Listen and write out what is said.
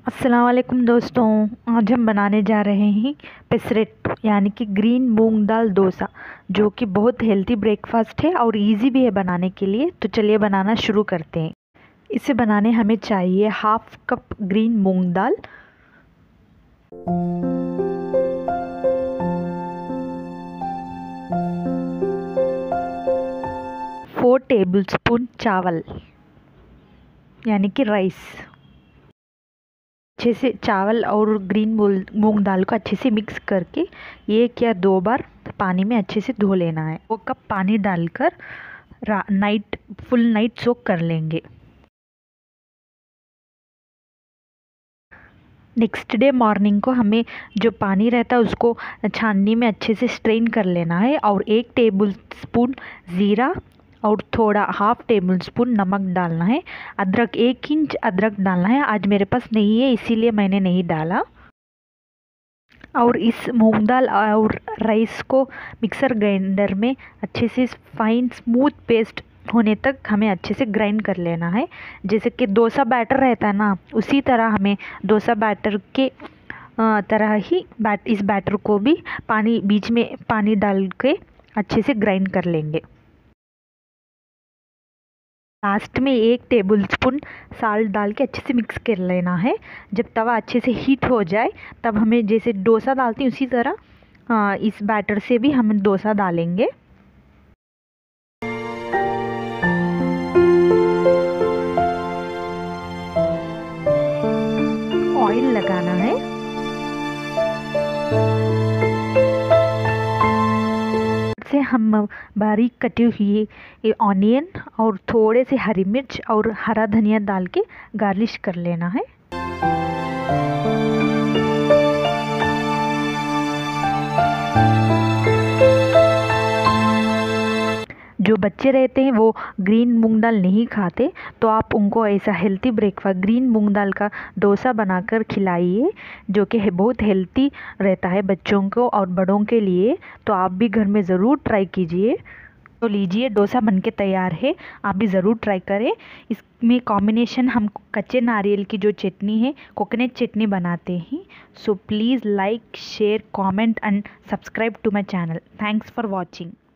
अस्सलाम वालेकुम दोस्तों। आज हम बनाने जा रहे हैं पेसरेट यानी कि ग्रीन मूंग दाल डोसा, जो कि बहुत हेल्दी ब्रेकफास्ट है और इजी भी है बनाने के लिए। तो चलिए बनाना शुरू करते हैं। इसे बनाने हमें चाहिए हाफ कप ग्रीन मूंग दाल, 4 टेबलस्पून चावल यानी कि राइस। अच्छे से चावल और ग्रीन मूंग दाल को अच्छे से मिक्स करके 1 या 2 बार पानी में अच्छे से धो लेना है। 2 कप पानी डालकर फुल नाइट सोक कर लेंगे। नेक्स्ट डे मॉर्निंग को हमें जो पानी रहता है उसको छाननी में अच्छे से स्ट्रेन कर लेना है और 1 टेबल स्पून ज़ीरा और थोड़ा हाफ टेबल स्पून नमक डालना है। अदरक 1 इंच अदरक डालना है। आज मेरे पास नहीं है इसीलिए मैंने नहीं डाला। और इस मूंग दाल और राइस को मिक्सर ग्राइंडर में अच्छे से फाइन स्मूथ पेस्ट होने तक हमें अच्छे से ग्राइंड कर लेना है। जैसे कि डोसा बैटर रहता है ना, उसी तरह हमें डोसा बैटर के तरह ही इस बैटर को भी बीच में पानी डाल के अच्छे से ग्राइंड कर लेंगे। लास्ट में 1 टेबल स्पून साल्ट डाल के अच्छे से मिक्स कर लेना है। जब तवा अच्छे से हीट हो जाए तब हमें जैसे डोसा डालते हैं उसी तरह इस बैटर से भी हम डोसा डालेंगे। ऑयल लगाना है। से हम बारीक कटी हुई ऑनियन और थोड़े से हरी मिर्च और हरा धनिया डाल के गार्निश कर लेना है। जो बच्चे रहते हैं वो ग्रीन मूंग दाल नहीं खाते, तो आप उनको ऐसा हेल्दी ब्रेकफास्ट ग्रीन मूंग दाल का डोसा बनाकर खिलाइए, जो कि बहुत हेल्दी रहता है बच्चों को और बड़ों के लिए। तो आप भी घर में ज़रूर ट्राई कीजिए। तो लीजिए, डोसा बनके तैयार है, आप भी ज़रूर ट्राई करें। इसमें कॉम्बिनेशन हम कच्चे नारियल की जो चटनी है, कोकोनट चटनी बनाते हैं। So please like, share, comment and subscribe to my channel. Thanks for watching.